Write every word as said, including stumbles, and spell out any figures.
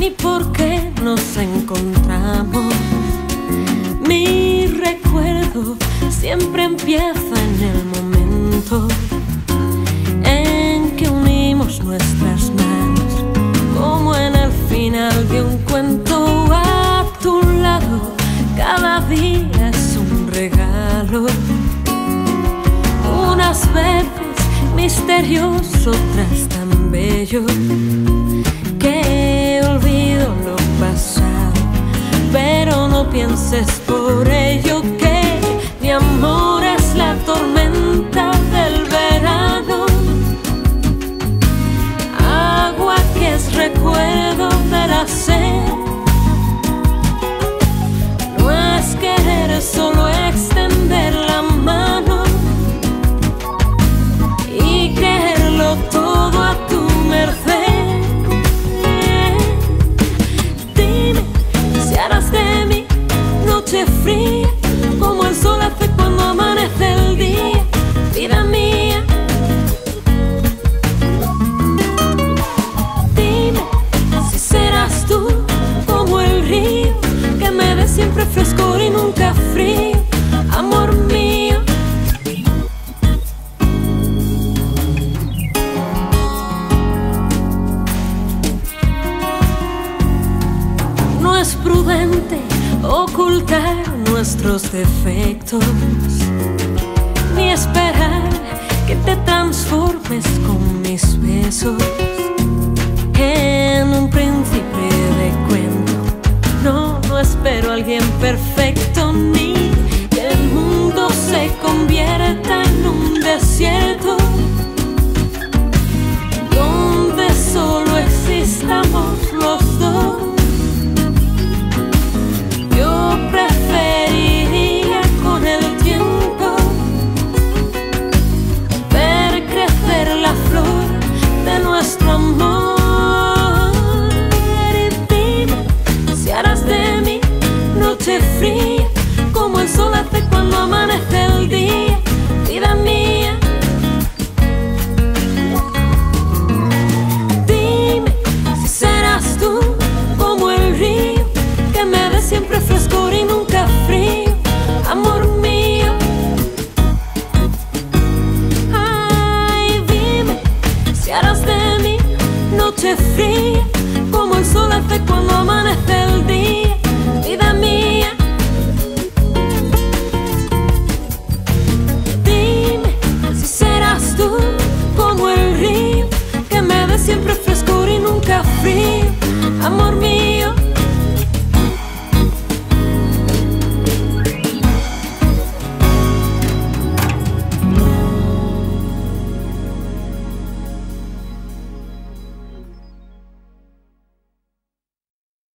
ni por qué nos encontramos. Mi recuerdo siempre empieza en el momento en que unimos nuestras manos, como en el final de un cuento. A tu lado cada día es un regalo, unas veces misterioso, otras tan bello, que olvido lo pasado, pero no pienses por ello que mi amor es la tormenta del verano, agua que es recuerdo de la sed. No es querer, solo extender la mano y creerlo todo a tu merced. Dime si harás de mí noche fría, como el sol hace cuando amanece el día, vida mía. Dime si serás tú como el río, que me dé siempre frescor y nunca frío, amor mío. No es prudente ocultar nuestros defectos, ni esperar que te transformes con mis besos. En un principio